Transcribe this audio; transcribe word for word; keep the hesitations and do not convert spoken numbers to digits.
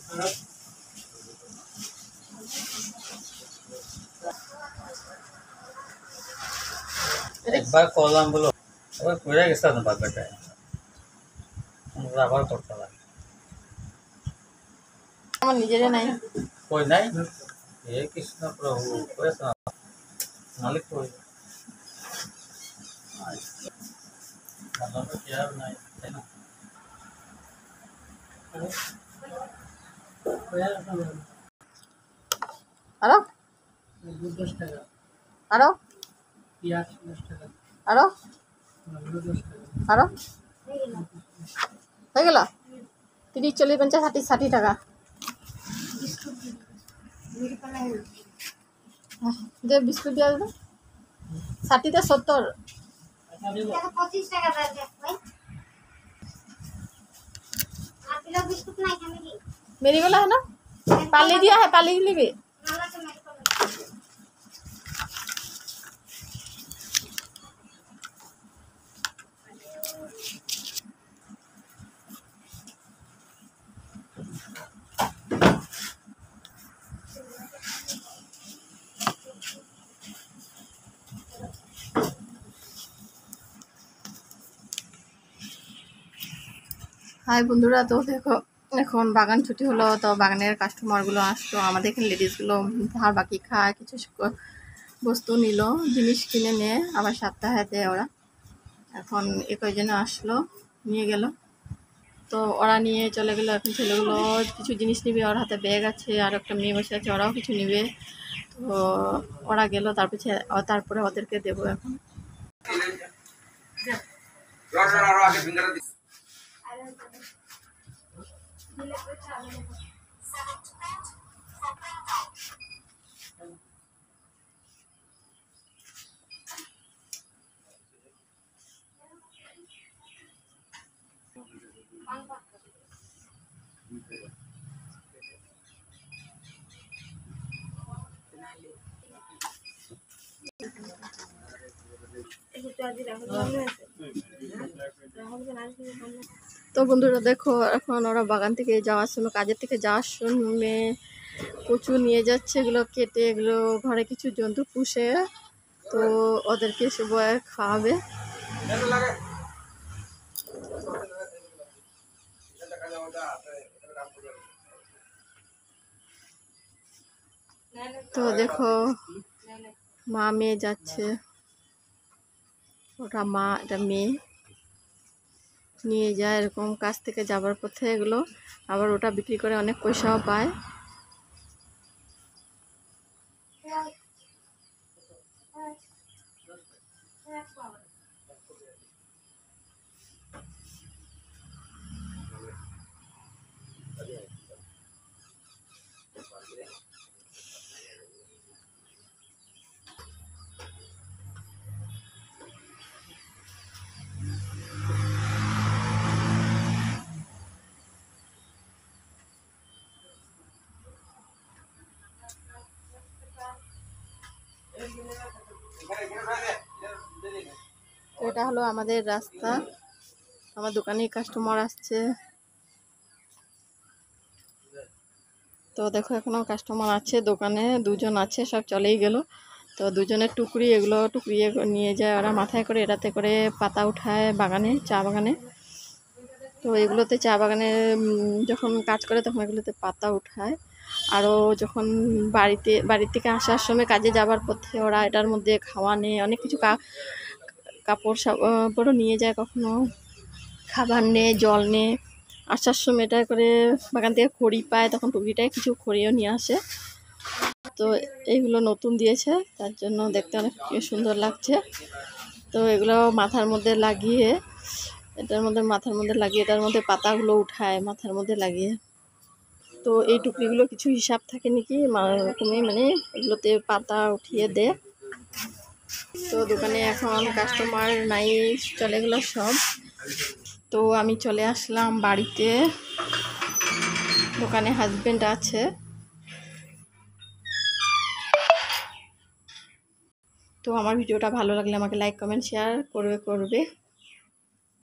একবার করলাম বলো ওই পড়ে গেছে না বাবাটা আবার করতে লাগে আমার নিজেরে নাই কই নাই हे कृष्ण प्रभु कैसा मालिक कोई मतलब तो क्या नहीं है ना আরো দশ টাকা আরো পেঁয়াজ দশ টাকা আরো দশ টাকা আরো হয়ে গেল তিরিশ চল্লিশ পঞ্চাশ ষাট ষাট টাকা যে বিস্কুট দিয়ে দেবো ষাটটা সত্তর পঁচিশ টাকা बिस्कुट नहीं खाने की मेरी वाला है ना पाली दिया है पाली के लिए भी माला से मेरे को হাই বন্ধুরা, তো দেখো এখন বাগান ছুটি হলো, তো বাগানের কাস্টমারগুলো আসলো, আমাদের এখানে লেডিসগুলো ধার বাকি খায়, কিছু বস্তু নিল, জিনিস কিনে নিয়ে আবার সপ্তাহে দেয় ওরা। এখন এ কয়জনে আসলো, নিয়ে গেল, তো ওরা নিয়ে চলে গেলো। এখন ছেলেগুলো কিছু জিনিস নিবে, ওর হাতে ব্যাগ আছে, আর একটা মেয়ে বসে আছে, ওরাও কিছু নিবে। তো ওরা গেল, তারপরে তারপরে ওদেরকে দেবো এখন। তো বন্ধুরা দেখো, এখন ওরা বাগান থেকে যাওয়ার সময়, কাজের থেকে যাওয়ার সময় কচু নিয়ে যাচ্ছে, এগুলো কেটে এগুলো ঘরে কিছু জন্তু পুষে, তো ওদেরকে সবাই খাওয়াবে। তো দেখো মা মেয়ে যাচ্ছে, ওটা মা এটা মেয়ে নিয়ে যায় এরকম কাজ থেকে যাবার পথে এগুলো, আবার ওটা বিক্রি করে অনেক পয়সাও পায়। তো এটা হলো আমাদের রাস্তা, আমার দোকানে কাস্টমার আসছে। তো দেখো এখনো কাস্টমার আছে দোকানে, দুজন আছে, সব চলেই গেল। তো দুজনের টুকরি, এগুলো টুকরি নিয়ে যায় ওরা মাথায় করে, এটাতে করে পাতা উঠায় বাগানে, চা বাগানে। তো এগুলোতে চা বাগানে যখন কাজ করে তখন এগুলোতে পাতা উঠায়। আরও যখন বাড়িতে বাড়ির থেকে আসার সময় কাজে যাবার পথে ওরা এটার মধ্যে খাওয়া নেয়, অনেক কিছু কাপড় সাপড়ও নিয়ে যায়, কখনো খাবার নেয়, জল নেয়। আসার সময় এটা করে বাগান থেকে খড়ি পায়, তখন টুকরিটায় কিছু খড়িও নিয়ে আসে। তো এইগুলো নতুন দিয়েছে, তার জন্য দেখতে অনেক সুন্দর লাগছে। তো এগুলো মাথার মধ্যে লাগিয়ে, এটার মধ্যে মাথার মধ্যে লাগিয়ে এটার মধ্যে পাতাগুলো উঠায় মাথার মধ্যে লাগিয়ে। তো এই টুকরিগুলো কিছু হিসাব থাকে নাকি এরকমই, মানে এগুলোতে পাতা উঠিয়ে দেয়। তো দোকানে এখন কাস্টমার নাই, চলে গেলো সব। তো আমি চলে আসলাম বাড়িতে, দোকানে হাজবেন্ড আছে। তো আমার ভিডিওটা ভালো লাগলে আমাকে লাইক কমেন্ট শেয়ার করবে করবে